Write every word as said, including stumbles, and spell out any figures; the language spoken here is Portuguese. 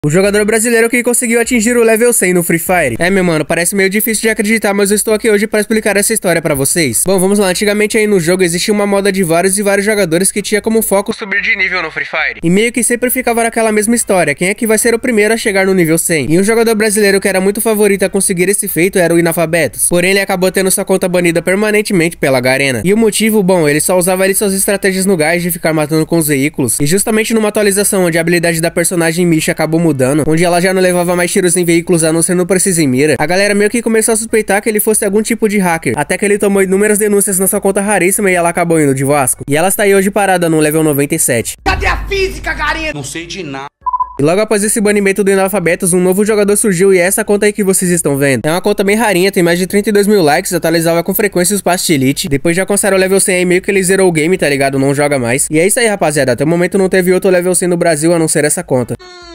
O jogador brasileiro que conseguiu atingir o level cem no Free Fire. É, meu mano, parece meio difícil de acreditar, mas eu estou aqui hoje para explicar essa história pra vocês. Bom, vamos lá. Antigamente aí no jogo existia uma moda de vários e vários jogadores que tinha como foco subir de nível no Free Fire. E meio que sempre ficava naquela mesma história, quem é que vai ser o primeiro a chegar no nível cem? E um jogador brasileiro que era muito favorito a conseguir esse feito era o Inalfabetos. Porém, ele acabou tendo sua conta banida permanentemente pela Garena. E o motivo, bom, ele só usava ali suas estratégias no gás de ficar matando com os veículos. E justamente numa atualização onde a habilidade da personagem Misha acabou mudando, onde ela já não levava mais tiros em veículos a não ser no precisa em mira, a galera meio que começou a suspeitar que ele fosse algum tipo de hacker, até que ele tomou inúmeras denúncias na sua conta raríssima e ela acabou indo de Vasco. E ela está aí hoje parada no level noventa e sete. Cadê a física, Garena? Não sei de nada. E logo após esse banimento do Inalfabetos, um novo jogador surgiu e é essa conta aí que vocês estão vendo. É uma conta bem rarinha, tem mais de trinta e dois mil likes, atualizava com frequência os passes de elite. Depois de alcançar o level cem aí, meio que ele zerou o game, tá ligado? Não joga mais. E é isso aí, rapaziada. Até o momento não teve outro level cem no Brasil a não ser essa conta.